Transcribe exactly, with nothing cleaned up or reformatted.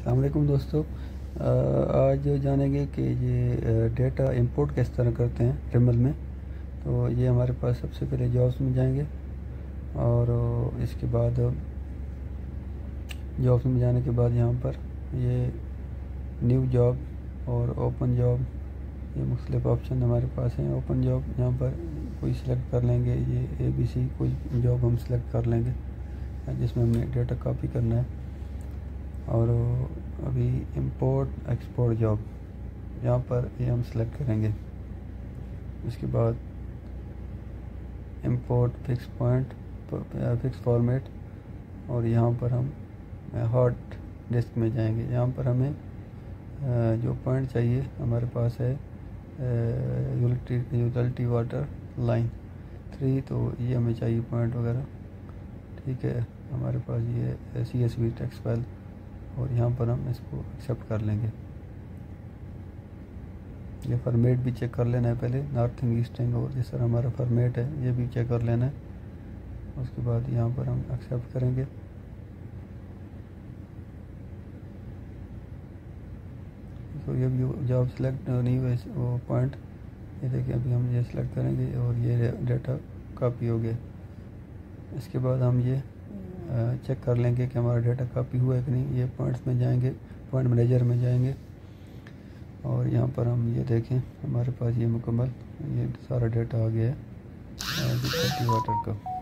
अस्सलाम वालेकुम दोस्तों। आज जानेंगे कि ये डेटा इंपोर्ट किस तरह करते हैं रिमल में। तो ये हमारे पास सबसे पहले जॉब्स में जाएंगे और इसके बाद जॉब्स में जाने के बाद यहाँ पर ये न्यू जॉब और ओपन जॉब, ये मुख्तलिफ ऑप्शन हमारे पास हैं। ओपन जॉब यहाँ पर कोई सिलेक्ट कर लेंगे, ये ए बी सी कोई जॉब हम सिलेक्ट कर लेंगे जिसमें हमने डेटा कॉपी करना है। और अभी इंपोर्ट एक्सपोर्ट जॉब यहाँ पर ये हम सेलेक्ट करेंगे। उसके बाद import fix point fix format और यहाँ पर हम हार्ड डिस्क में जाएंगे। यहाँ पर हमें जो पॉइंट चाहिए हमारे पास है यूटिलिटी वाटर लाइन थ्री, तो ये हमें चाहिए पॉइंट वगैरह। ठीक है, हमारे पास ये C S V text file और यहाँ पर हम इसको एक्सेप्ट कर लेंगे। ये फॉर्मेट भी चेक कर लेना है पहले, नॉर्थिंग ईस्टिंग और जिस तरह हमारा फॉर्मेट है ये भी चेक कर लेना है। उसके बाद यहाँ पर हम एक्सेप्ट करेंगे। तो ये भी जॉब सिलेक्ट नहीं हुए वो पॉइंट, ये देखिए अभी हम ये सिलेक्ट करेंगे और ये डेटा कॉपी हो गया। इसके बाद हम ये चेक कर लेंगे कि हमारा डेटा कॉपी हुआ है कि नहीं। ये पॉइंट्स में जाएंगे, पॉइंट मैनेजर में जाएंगे और यहाँ पर हम ये देखें हमारे पास ये मुकम्मल ये सारा डेटा आ गया है वाटर का।